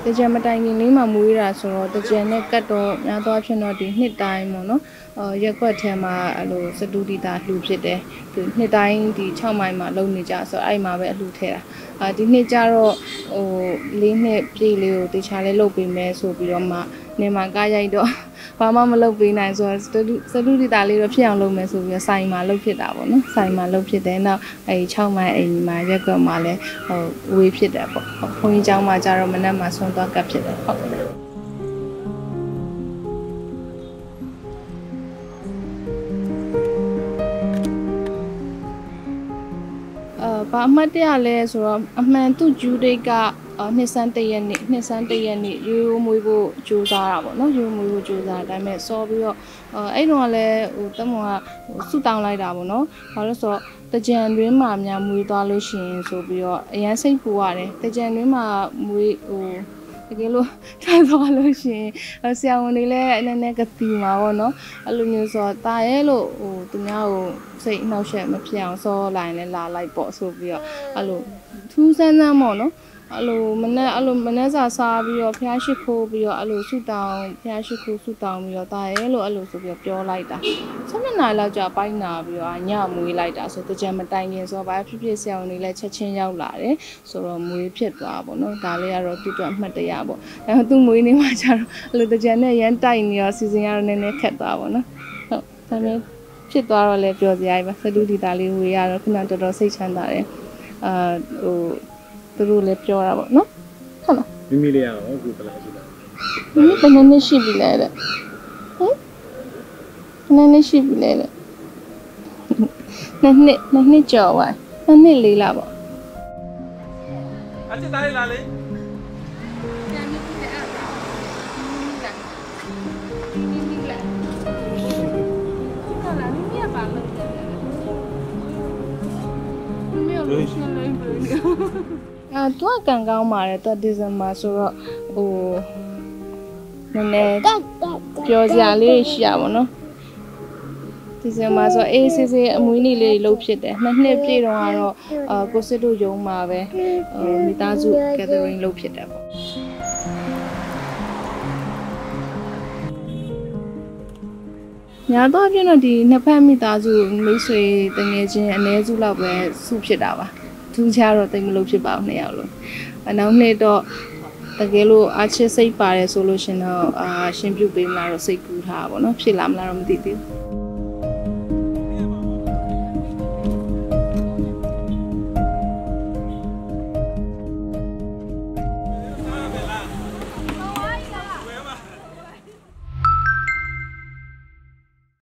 တကြံမတိုင်ခင်လေးမှမွေးတာဆိုတော့တကြံနဲ့ကတ်တော့များသောအားဖြင့်တော့ဒီနှစ်တိုင်းပေါ့နော်ရက်ကွက်ထဲမှာအဲ့လိုစတူဒီတာလှူဖြစ်တယ်ဒီနှစ်တိုင်းဒီ6မိုင်မှာလုံနေကြဆိုတော့အဲ့မှာပဲအလှူထဲတာဒီနှစ်ကျတော့၄နှစ်ပြည့်လေးကိုတခြားလေးလုပ်ပေးမယ်ဆိုပြီးတော့မှနေမှာကားရိုက်တော့ဘာမှမလုပ်ပေးနိုင်ဆိုတော့စတူဒီတာလေးတော့ဖြစ်အောင်လုပ်မယ်ဆိုပြီးတော့ဆိုင်မှာလုပ်ဖြစ်တာပေါ့နော်ဆိုင်မှာလုပ်ဖြစ်တယ်နောက်အဲ့6မိုင်အိမ်မှာရက်ကွက်မှာလည်းဝေးဖြစ်တယ်ပေါ့ဘုန်းကြီးကျောင်းမှာကျတော့မနက်မှာဆွမ်းသွားကပ်ဖြစ်တယ်ဟုတ်ဘာအမှတ်တရလဲဆိုတော့အမှန်သူ့ဂျူဒိတ်ကနှစ်ဆန်း1ရက်နေ့ရိုးမွေးဖို့ကြိုးစားတာပေါ့နော်ရိုးမွေးဖို့ကြိုးစားဒါပေမဲ့စောပြီးတော့အဲ့တော့လည်းတမွန်ကဆူတောင်းလိုက်တာပေါ့နော်ဘာလို့ဆိုတော့တကြံတွင်းမှာများမွေးသွားလို့ရှိရင်ဆိုပြီးတော့အရန်စိတ်ပူရတယ်တကြံတွင်းမှာမွေးတကယ်လို့ထားသွားလို့ရှိရင်ဆရာဝန်တွေလည်းနည်းနည်းကတိမှာပေါ့နော်အဲ့လိုမျိုးဆိုတော့တာရဲလို့သူများကိုစိတ်နှောက်ယှက်မဖြစ်အောင်စောလိုက်လည်းလာလိုက်ပေါ့ဆိုပြီးတော့အဲ့လိုထူးဆန်းဆန်းပေါ့နော်အဲ့လိုမနေ့စာစားပြီးတော့ဖျားရှိခိုးပြီးတော့အဲ့လိုဆူတောင်းဖျားရှိခိုးဆူတောင်းပြီးတော့တာရဲလို့အဲ့လိုဆိုပြီးတော့ပြောလိုက်တာ7 နာရီလောက်ကြာပိုင်းနာပြီးတော့ညမွေးလိုက်တာဆိုတကြံမတိုင်ခင်ဆိုတော့ဘာဖြစ်ဖြစ်ဆရာဝန်တွေလည်းချက်ချင်းရောက်လာတယ်ဆိုတော့မွေးဖြစ်သွားပေါ့နော်ဒါလေးကတော့သူ့အတွက်အမှတ်တရပေါ့ဒါပေမဲ့သူ့မွေးနေမှကျတော့အဲ့လိုတကြံနဲ့ရမ်းတိုက်နေတော့စီစဉ်ရတော့နည်းနည်းခက်သွားပေါ့နော်ဟုတ်ဒါပေမဲ့ဖြစ်သွားတော့လည်းပျော်စရာပဲစတူဒီတာလေးဝေရတော့ခုနတော်တော်စိတ်ချမ်းသာတယ်သူတို့လည်းပြောတာပေါ့နော်ဟုတ်လားမိမိလေးရောအခုဘယ်လောက်ရှိလဲမိမိဘယ်နှစ်ရှိပြီလဲတဲ့ဟင်ဘယ်နှစ်ရှိပြီလဲတဲ့နှစ်ကျော်ပါနှစ်လေးလားပေါ့အချစ်သားလေးလားလေညာနေပြီအဲ့ဒါမိလားဟုတ်လားမိမိကပါလို့တယ်မိမိကိုရှင်းလိုက်ပြီသူကကန်ကောင်းပါတယ်သူဒီဇင်ဘာဆိုတော့နည်းနည်းပြောစရာလေးရှိရပါတော့ဒီဇင်ဘာဆိုအေးဆေးဆေးအမွေးနေ့လေးလှုပ်ဖြစ်တယ်နှစ်ပြည့်တော့ကတော့ကိုစစ်တို့ရုံးမှာပဲမိသားစု gathering လှုပ်ဖြစ်တယ်ပေါ့ညာတော့ပြတော့ဒီနှစ်ဖက်မိသားစုမိတ်ဆွေတငယ်ချင်းအ ਨੇ စုလောက်ပဲစုဖြစ်တာပါသူချားတော့တိတ်မလို့ဖြစ်ပါဘူးနှစ်ယောက်လုံးနောက်နှစ်တော့တကယ်လို့အားချစ်စိတ်ပါတယ်ဆိုလို့ရှင်တော့ရှင်ပြုတ်ပေးမလားတော့စိတ်ကူးထားပါဘောเนาะဖြစ်လာမလားတော့မသိသေးဘူး